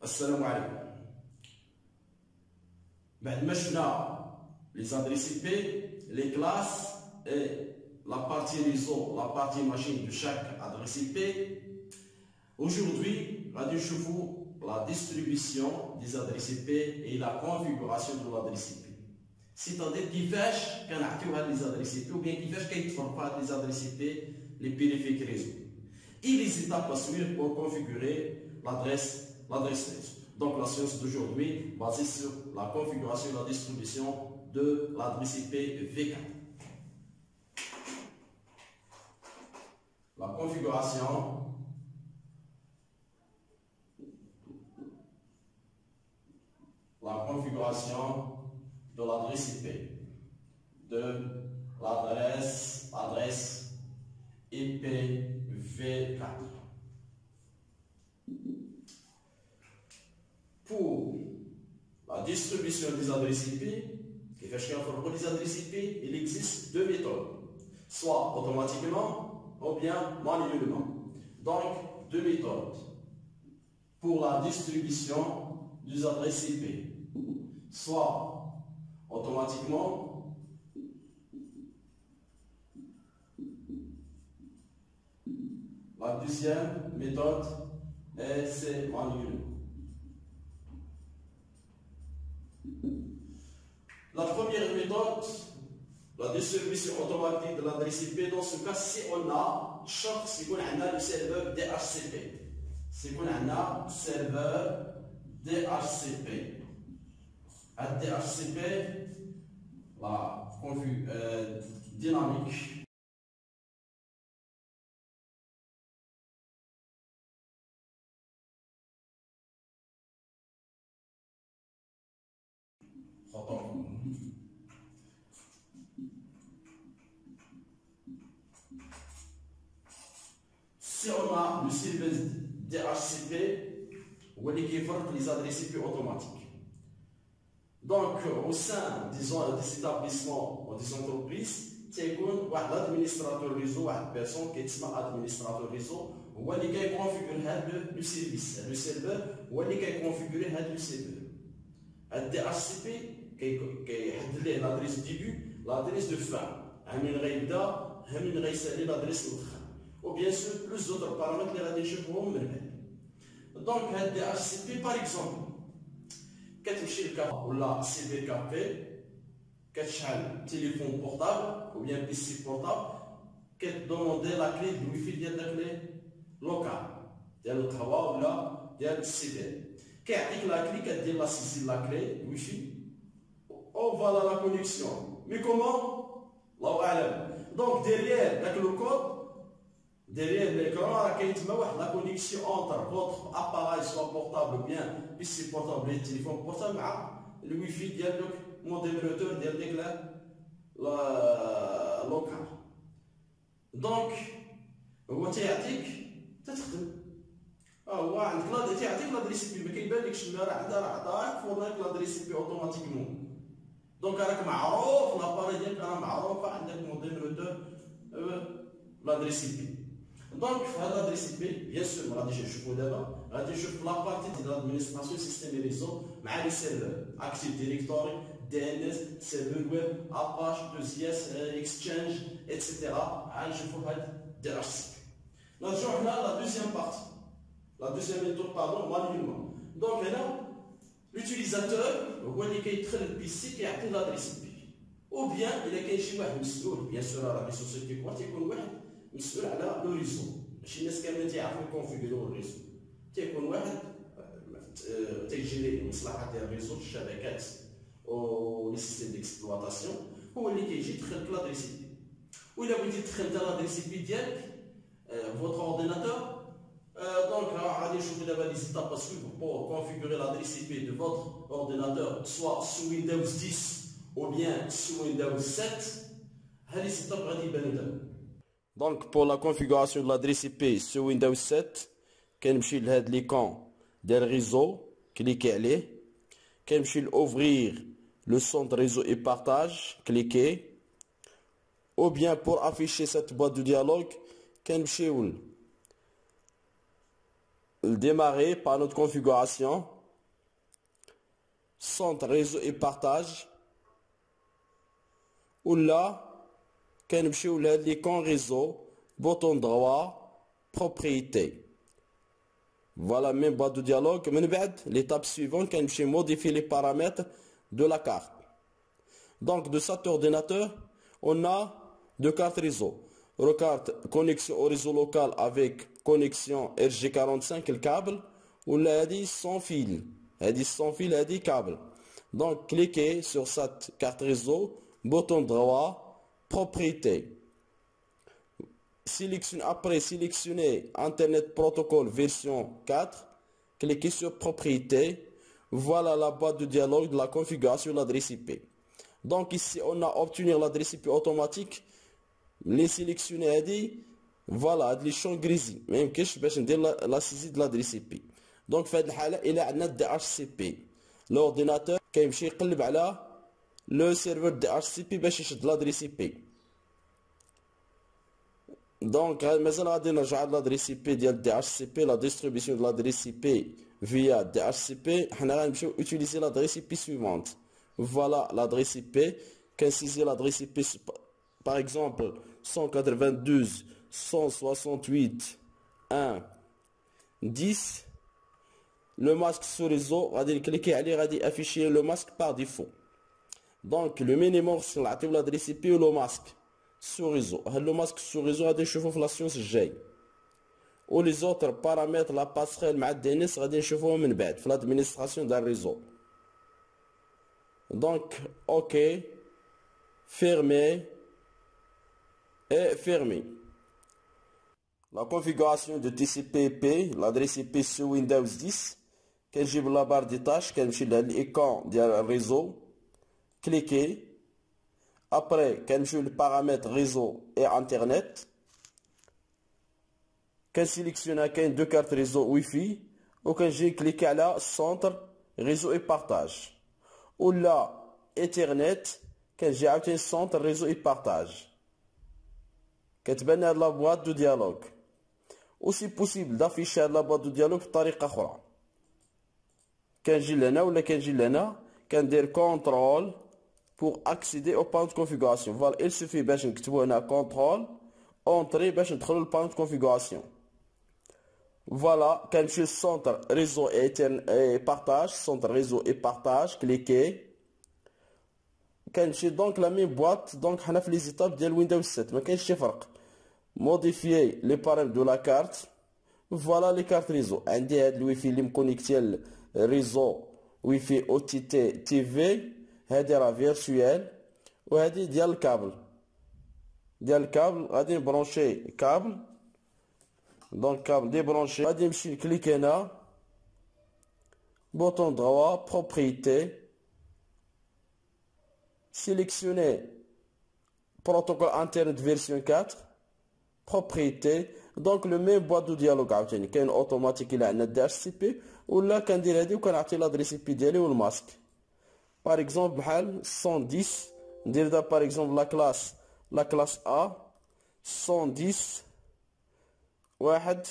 السلام عليكم. بعد ما شفنا les adresses IP, les classes et la partie réseau, la partie machine de chaque adresse IP, aujourd'hui, on va voir la distribution des adresses IP et la configuration de l'adresse IP. C'est-à-dire كيفاش كنعطيوها les adresses IP ou bien كيفاش كيتفرقوا هاد les adresses IP les périphériques réseau. Et les étapes à suivre pour configurer l'adresse réseau. Donc la séance d'aujourd'hui basée sur la configuration et la distribution de l'adresse IP V4. La configuration de l'adresse IP de l'adresse IP V4. Pour la distribution des adresses IP, pour les adresses IP, il existe deux méthodes, soit automatiquement ou bien manuellement. Donc, deux méthodes pour la distribution des adresses IP, soit automatiquement la deuxième méthode c'est manuellement. La première méthode, la distribution automatique de l'adresse IP, dans ce cas, si on a le serveur DHCP. Si on a le serveur DHCP. À DHCP, la dynamique. Si on a le serveur DHCP, on va les adresses IP automatiques. Donc, au sein des établissements ou des entreprises, il y a l'administrateur réseau, une personne qui est administrateur réseau, ou qui configure le service. Le serveur, ou qui configure le serveur. Le DHCP, qui est l'adresse début, l'adresse de fin. L'adresse de fin. Ou bien sûr, plus d'autres paramètres les déchiffrons. Donc, le DHCP, par exemple, كتمشي للكافي ولا سيبر كافي كتشحن تليفون بورتابل ou bien بيسي بورتابل كتدوموندي لا كلي دو ويفي ديال داك لي لوكال ديال القهوه ولا ديال السيبر كيعطيك لا كلي كدير لا سيسي لا كلي ويفي او فوالا لا كونيكسيون مي كومون الله اعلم. دونك ديريير داك لو كود derrière l'écran, il y a la connexion entre votre appareil, soit portable ou bien PC portable et téléphone portable, et le Wi-Fi, mon développeur, la local. Donc, هو تيعطيك تتخدم. هو عندك تيعطيك لادريس بي، ما كيبانلكش راه عطاك فورنيك لادريس بي اوتوماتيكمون. دونك راك معروف لاباري ديالك راه معروفه عندك مون développeur لادريس بي. Donc, l'adresse IP, bien sûr, on va déjà chauffer d'abord. On va déjà chauffer la partie de l'administration système et réseau, mais les serveurs, Active Directory, DNS, serveur web, Apache, 2IS, Exchange, etc. On va chauffer DHCP. Nous allons la deuxième partie. La deuxième méthode, pardon, manuellement. Donc, là, l'utilisateur, il y a le PC qui a l'adresse IP. Ou bien, il y a quelqu'un qui est bien sûr, la société quantique, مسؤول على لو ريزو. ماشي الناس كاملين تيعرفوا يكونفيغوريو الريزو. تيكون واحد تيجيري المصلحه ديال الريزو، الشبكات و لي سيستيم ديكسبلوطاسيون، هو اللي كيجي يدخل لادريس بي. وإلا بغيتي تدخل انت لادريس بي ديالك فوتر اورديناتور، دونك غادي نشوفو دابا لي زيتاب à suivre pour configurer l'adresse IP de votre ordinateur, soit sous Windows 10 ou bien sous Windows 7. هاد لي زيتاب غادي يبانو دابا. Donc pour la configuration de l'adresse IP sur Windows 7, كنمشي لهاد ليكون ديال الريزو كليكي عليه، كنمشي ouvrir le centre réseau et partage, cliquez. Ou bien pour afficher cette boîte de dialogue, كنمشيو démarrer par notre configuration. centre réseau et partage, ou là كنمشيو لهاد ليكون réseau, bouton droit, propriété. Voilà, même boîte de dialogue. من بعد l'étape suivante كنمشي modifier les paramètres de la carte. Donc de cet ordinateur, on a deux cartes réseau. Carte connexion au réseau local avec connexion RG45 le câble, ou là dit sans fil. Elle dit sans fil, elle dit câble. Donc cliquez sur cette carte réseau, bouton droit, propriété. Après sélectionnez Internet Protocol version 4, cliquez sur propriété. Voilà la boîte de dialogue de la configuration de l'adresse IP. Donc ici on a obtenu l'adresse IP automatique. Les sélectionner dit voilà les champs gris même كاش باش ندير la saisie de l'adresse IP. Donc في هذه الحالة إلى عندنا DHCP. L'ordinateur كيمشي يقلب على le serveur DHCP باش يشد l'adresse IP. Donc مازال غادي نرجع l'adresse IP ديال DHCP, la distribution de l'adresse IP via DHCP. حنا غنمشيو utiliser l'adresse IP suivante. Voilà l'adresse IP. Qu'un saisir l'adresse IP par exemple 192.168.1.10. Le masque sous réseau, غادي cliquer عليه غادي afficher le masque par défaut. Donc le minimum c'est l'adresse IP ou le masque sous réseau. Le masque sous réseau غادي نشوفو في la science الجاي. و les autres paramètres la passerelle مع DNS غادي نشوفوهم من بعد في l'administration d'un réseau. Donc OK, fermé et fermé. La configuration de TCP/IP, l'adresse IP sur Windows 10, كنجيب la barre des tâches, كنمشي للإيقون ديال الريزو, cliquez. Après كنمشيو للبارامتر réseau et internet. كنسيليكسيونا كاين دو كارت ريزو ويفي وكنجي كليكي على centre réseau et partage. Ou là Ethernet كنجي عاوتاني centre réseau et partage. كتبان هاد لا boîte de dialogue. Aussi possible d'afficher هاد لا boîte de dialogue بطريقة أخرى. كنجي لهنا ولا كنجي لهنا كندير contrôle pour accéder au panneau de configuration. Voilà, il suffit باش نكتبو هنا contrôle entrée باش ندخلو للpanneau de configuration. Voilà, كنمشي للcentre réseau et partage, centre réseau et partage, cliquez. كنمشي donc la même boîte, donc حنا في les étapes ديال Windows 7 ما كاينش شي فرق. Modifier les paramètres de la carte. Voilà les cartes réseau. عندي هاد الويفي اللي مكونيكتي الريزو ويفي OTT TV. هادي راه فيرتوال وهادي ديال الكابل غادي نبرونشي كابل. دونك كابل ديبرونشي غادي نمشي نكليك هنا بوطون دروا بروبريتي sélectionner protocole internet version 4 propriété. Donc le même boîte de dialogue عاوتاني كاين اوتوماتيك الى عندنا DHCP ولا كندير هادي وكنعطي l'adresse IP ديالي والماسك. Par exemple بحال 110 ندير دا par exemple la classe A 110 واحد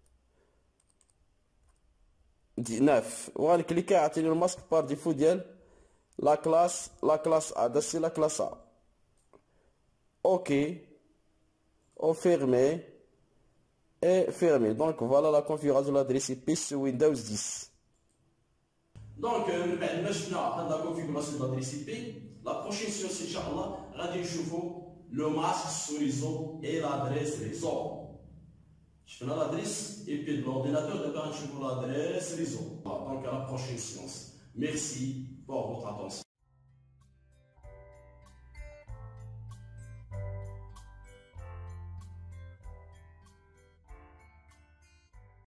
9 وغنكليكي يعطيني الماسك بار ديفو ديال la classe A. C'est la classe A. OK. On ferme et fermé. Donc voilà la configuration de l'adresse IP sur Windows 10. Donc من بعد ما شفنا هاد لا configuration de l'adresse IP, la prochaine séance ان شاء الله غادي نشوفوا le masque sous réseau et l'adresse réseau. شفنا l'adresse IP de l'ordinateur, دابا غنشوفوا l'adresse réseau. Donc à la prochaine séance. Merci pour votre attention.